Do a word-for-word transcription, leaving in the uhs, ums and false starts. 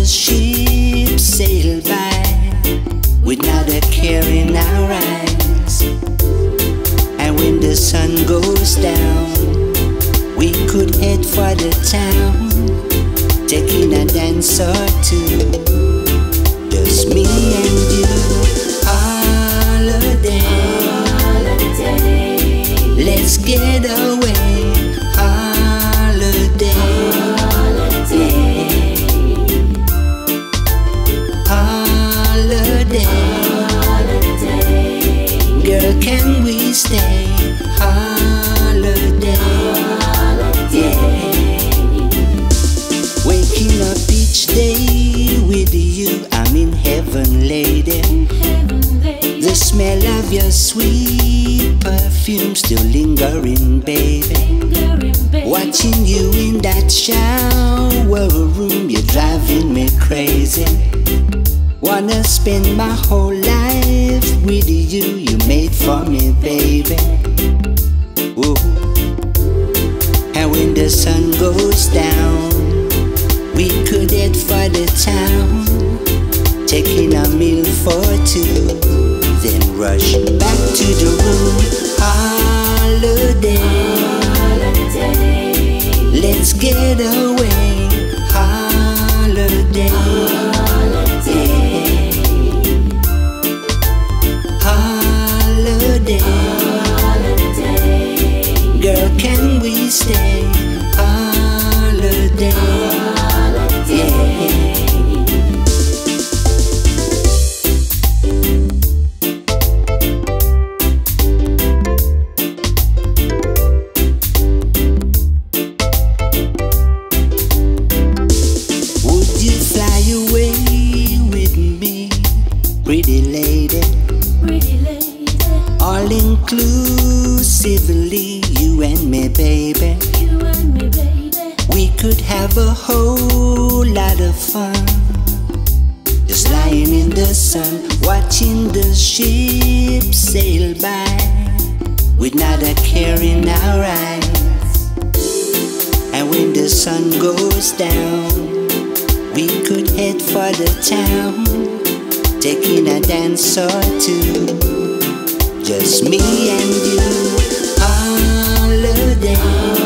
ship sail by with not a care in our eyes. And when the sun goes down, we could head for the town, taking a dance or two, just me and you. Holiday, let's get away. Holiday, holiday, girl, can we stay? Holiday, waking up each day with you, I'm in heaven, lady. The smell of your sweet perfume still lingering, baby. Watching you in that shower room, you're driving me crazy. Wanna spend my whole life with you, you made for me, baby. Ooh. And when the sun goes down, we could head for the town, taking a meal for two, then rush back to the room. Holiday, let's get away. Holiday, holiday, girl, can we stay? Holiday, pretty lady, pretty lady, all inclusively, you and me, baby. You and me, baby. We could have a whole lot of fun, just lying in the sun, watching the ship sail by, with not a care in our eyes. And when the sun goes down, we could head for the town, taking a dance or two, just me and you. Holiday,